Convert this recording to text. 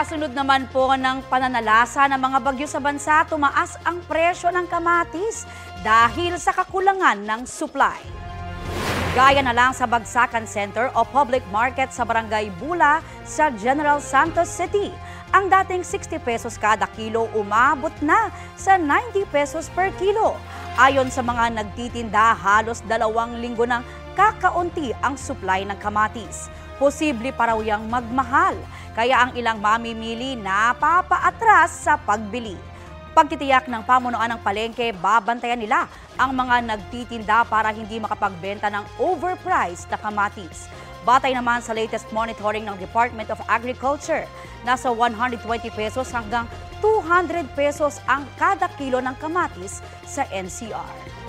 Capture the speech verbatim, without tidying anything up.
Kasunod naman po ng pananalasa ng mga bagyo sa bansa, tumaas ang presyo ng kamatis dahil sa kakulangan ng supply. Gaya na lang sa Bagsakan Center o Public Market sa Barangay Bula sa General Santos City. Ang dating sixty pesos kada kilo umabot na sa ninety pesos per kilo. Ayon sa mga nagtitinda, halos dalawang linggo nang kakaunti ang supply ng kamatis. Posible pa raw yang magmahal, kaya ang ilang mamimili napapaatras sa pagbili. Pagtitiyak ng pamunuan ng palengke, babantayan nila ang mga nagtitinda para hindi makapagbenta ng overpriced na kamatis. Batay naman sa latest monitoring ng Department of Agriculture, nasa one hundred twenty pesos hanggang two hundred pesos ang kada kilo ng kamatis sa N C R.